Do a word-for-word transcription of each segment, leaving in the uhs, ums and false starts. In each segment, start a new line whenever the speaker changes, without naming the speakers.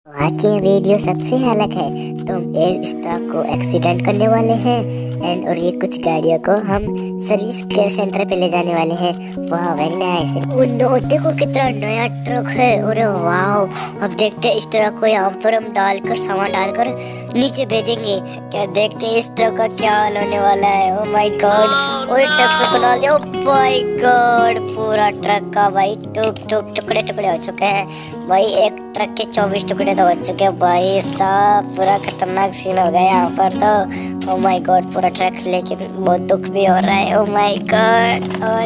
आज की वीडियो सबसे अलग है। तो हम इस ट्रक को एक्सीडेंट करने वाले हैं एंड और ये कुछ गाड़ियों को हम सर्विस केयर सेंटर पे ले जाने वाले हैं। वाह वेरी नाइस। नो देखो कितना नया ट्रक है। अरे वाह, अब देखते हैं इस ट्रक को यहाँ पर हम डालकर सामान डालकर नीचे भेजेंगे। क्या देखते हैं इस ट्रक का क्या हाल होने वाला है। ओह माय गॉड, और ट्रक से बना लिया। ओह माय गॉड, पूरा ट्रक का भाई टुक टुक टुकड़े टुकड़े हो चुके हैं भाई। एक ट्रक के चौबीस टुकड़े तो हो चुके हैं भाई साहब। पूरा खतरनाक सीन हो गया यहाँ पर तो। ओह माय गॉड, पूरा ट्रक लेकिन बहुत दुख भी हो रहा है। Oh my god, oh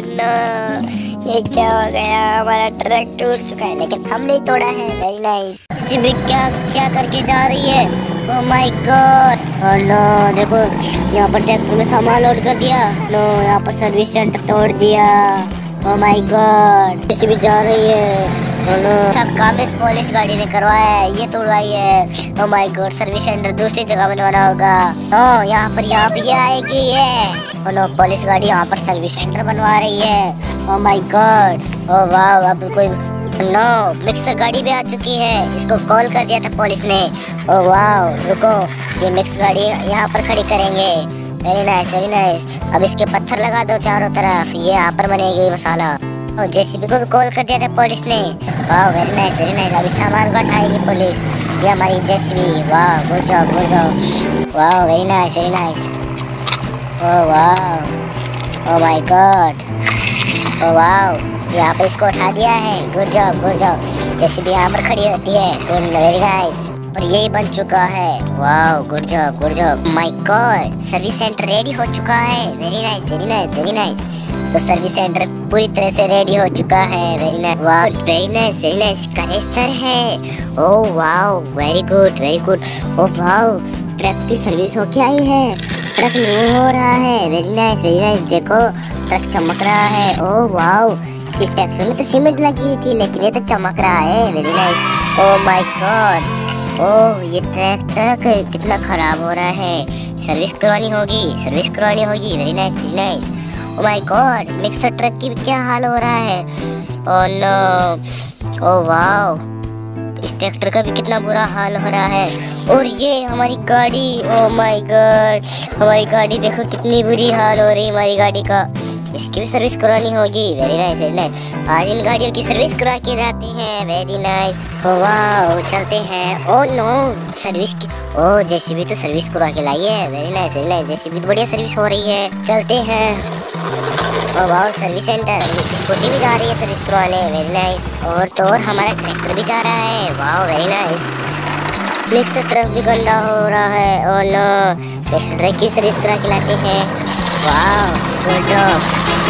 no, ये क्या हो गया। हमारा ट्रक टूट चुका है लेकिन हम नहीं तोड़ा है। Very nice. इसी भी क्या क्या करके जा रही है। Oh my god, oh no, देखो यहाँ पर ट्रैक्टर में सामान लोड कर दिया। नो, यहाँ पर सर्विस सेंटर तोड़ दिया। ओह माय गॉड, इसी भी जा रही है। सब काम इस पुलिस गाड़ी ने करवाया है, ये तोड़वाई है। Oh my god, service centre दूसरी जगह बनवाना होगा। ओह यहाँ पर यहाँ पे ये आएगी ये। ओह नो, पुलिस गाड़ी यहाँ पर सर्विस सेंटर बनवा रही है। ओह माय गॉड, ओह वाह, अब कोई नो मिक्सर गाड़ी भी आ चुकी है। इसको कॉल कर दिया था पुलिस ने। ओह वाह, रुको, ये मिक्स गाड़ी यहाँ पर खड़ी करेंगे। Very nice very nice. अब इसके पत्थर लगा दो चारों तरफ, ये यहाँ पर बनेगी मसाला। और जेसीबी को भी कॉल कर दिया था पुलिस ने। वाह वेरी नाइस वेरी नाइस। अभी सामान को उठाएगी पुलिस। ये हमारी जेसीबी। वाह, गुड जॉब गुड जॉब। वाह very nice very nice. Oh वाह, ओह माय गॉड, ओह वाह, यहाँ पे इसको उठा दिया है। Good job good job. JCB यहाँ पर खड़ी होती है। Good very nice. और यही बन चुका है। वाह, good job good job. My god, service centre ready हो चुका है। Very nice very nice very nice. तो सर्विस सेंटर पूरी तरह से रेडी हो चुका है। वेरी नाइस, वाह very nice very nice. Crusher है। ओह वाह, very good very good. Oh वाह, ट्रक की सर्विस होके आई है। ट्रक न्यू हो रहा है। Very nice very nice. देखो ट्रक चमक रहा है। ओह वाह, इस ट्रैक्टर में तो सीमेंट लगी हुई थी लेकिन ये तो चमक रहा है। Very nice. Oh my god, oh ये ट्रैक्टर कितना खराब हो रहा है। सर्विस करवानी होगी सर्विस करवानी होगी। Very nice very nice. Oh my god, mixer truck की क्या हाल हो रहा है। ओह नो, ओह वाह, इस ट्रैक्टर का भी कितना बुरा हाल हो रहा है। और ये हमारी गाड़ी, ओह माय गॉड, हमारी गाड़ी देखो कितनी बुरी हाल हो रही है हमारी गाड़ी का। इसकी भी सर्विस करवानी होगी। Very nice very nice. आज इन गाड़ियों की सर्विस करा के जाते हैं। Very nice. ओह वाह, चलते हैं। ओह नो, सर्विस की, ओह जेसीबी तो सर्विस करा के लाई है। Very nice very nice. JCB तो बढ़िया सर्विस हो रही है। चलते हैं। ओह वाह, सर्विस सेंटर। स्कूटी भी जा रही है सर्विस करवाने। Very nice. और तो और हमारा ट्रैक्टर भी जा रहा है। वाह वेरी नाइस। मिक्सर ट्रक भी गंदा हो रहा है। ओह नो, मिक्सर ट्रक की सर्विस करा के लाते हैं। वाह, गुड जॉब।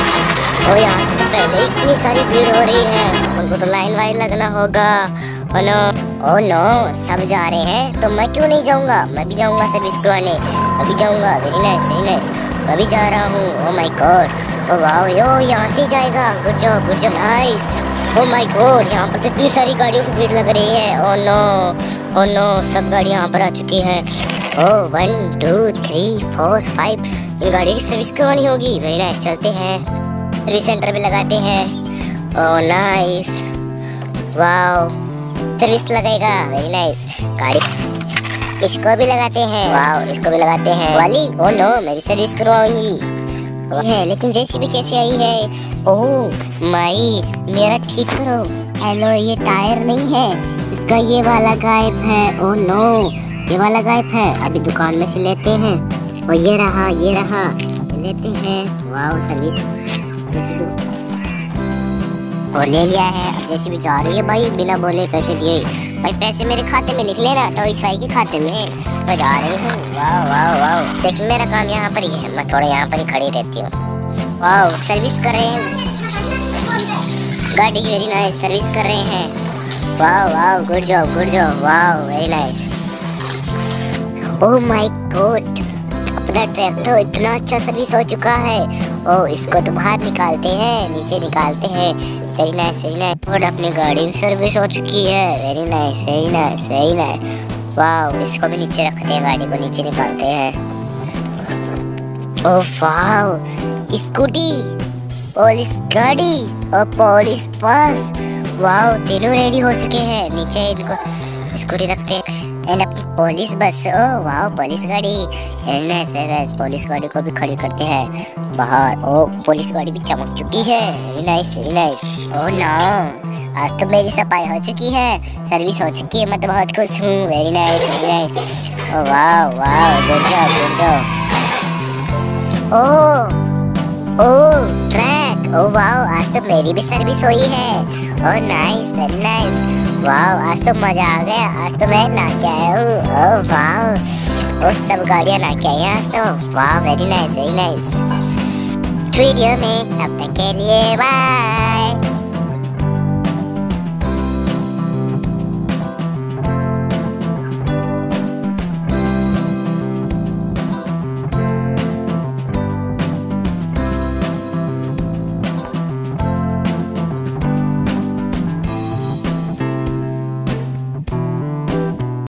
और यहाँ से तो पहले ही इतनी सारी भीड़ हो रही है, उनको तो लाइन वाइन लगना होगा। ओह नो, ओह नो, सब जा रहे हैं तो मैं क्यों नहीं जाऊँगा। मैं भी जाऊँगा सर्विस करवाने, अभी जाऊँगा। Very nice very nice. मैं भी जा रहा हूँ। ओह माय गॉड, ओह वाह, यो यहाँ से जाएगा। Good job good job. Nice. Oh my god, यहाँ पर तो इतनी सारी गाड़ियों की भीड़ लग रही है। ओह नो, ओह नो, सब गाड़ी यहाँ पर आ चुकी है। Oh one two three four five, इन गाड़ियों की सर्विस करवानी होगी। वेरी नाइस, चलते हैं। सर्विस सेंटर भी लगाते हैं। ओह नाइस, वाओ, सर्विस लगेगा। Very nice. गाड़ी इसको भी लगाते हैं। वाओ, इसको भी लगाते हैं। वाली, ओह नो, मैं भी सर्विस करवाऊंगी। है लेकिन जेसीबी कैसे आई है। ओह माई, मेरा ठीक करो। हेलो, ये टायर नहीं है, इसका ये वाला गायब है। ओह नो, ये वाला गायब है। अभी दुकान में से लेते हैं। और ये रहा ये रहा, लेते हैं। वाओ, सर्विस जेसीबी और ले लिया है। अब जेसीबी जा रही है भाई, बिना बोले पैसे दिए। भाई पैसे मेरे खाते में लिख लेना, टॉयज भाई के खाते में। मैं जा रही हूँ। वाह वाह वाह, लेकिन मेरा काम यहाँ पर ही है, मैं थोड़ा यहाँ पर ही खड़ी रहती हूँ। वाह, सर्विस कर रहे हैं गाड़ी की। वेरी नाइस, सर्विस कर रहे हैं। वाह वाह, गुड जॉब गुड जॉब। वाह very nice. Oh my god, अपना ट्रैक्टर इतना अच्छा सर्विस हो चुका है। ओह, इसको तो बाहर निकालते हैं, नीचे निकालते हैं। Very nice very nice. और अपनी गाड़ी भी सर्विस हो चुकी है। Very nice very nice very nice. वाह, इसको भी नीचे रखते हैं, गाड़ी को नीचे निकालते हैं। ओह वाह, स्कूटी, पुलिस गाड़ी और पुलिस बस। वाह, तीनों रेडी हो चुके हैं। नीचे इनको स्कूटी रखते हैं। एंड अपनी पुलिस बस, ओ वाह पुलिस गाड़ी, नाइस। पुलिस गाड़ी को भी खड़ी करते हैं बाहर। ओ पुलिस गाड़ी भी चमक चुकी है, very nice very nice. Oh no, आज तो मेरी सफाई हो चुकी है, सर्विस हो चुकी है, मैं तो बहुत खुश हूँ, वेरी नाइस वेरी नाइस। ओ वाह वाह, good job good job. Oh oh track, ओ वाह आज तो मेरी भी सर्विस हुई है। ओह नाइस वेरी नाइस, वाह आज तो मजा आ गया, आज तो मैं ना के आया हूँ। ओह वाह, वो सब गाड़ियाँ ना के आई हैं आज तो, वाह very nice very nice. Video में अब तक के लिए बाय।